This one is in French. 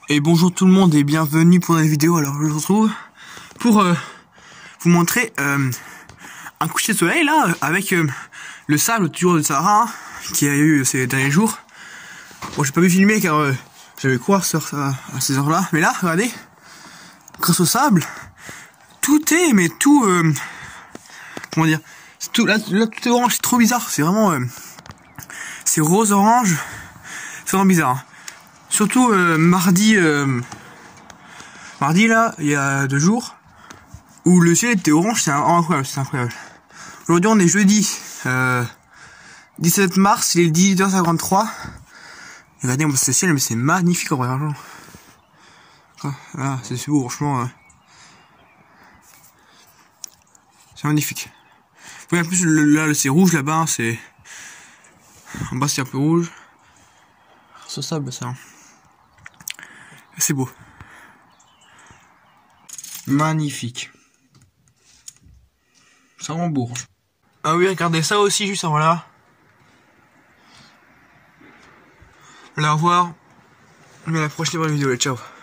Et bonjour tout le monde et bienvenue pour une vidéo. Alors je vous retrouve pour vous montrer un coucher de soleil là avec le sable toujours de Sahara qui a eu ces derniers jours. Bon, j'ai pas pu filmer car j'avais cours à ces heures là, mais là regardez, grâce au sable tout est comment dire, tout là tout est orange, c'est trop bizarre, c'est vraiment c'est rose orange, c'est vraiment bizarre hein. Surtout mardi là, il y a 2 jours, où le ciel était orange, c'est incroyable, c'est incroyable. Aujourd'hui on est jeudi 17 mars, il est 18h53. Regardez ce ciel, mais c'est magnifique en vrai, franchement. Voilà, c'est beau, franchement. C'est magnifique. Oui, en plus là c'est rouge là-bas, c'est en bas c'est un peu rouge. Ce sable ça. C'est beau. Magnifique. Ça rembourge. Ah oui, regardez ça aussi juste avant là. Allez, au revoir. Mais à la prochaine vidéo, ciao.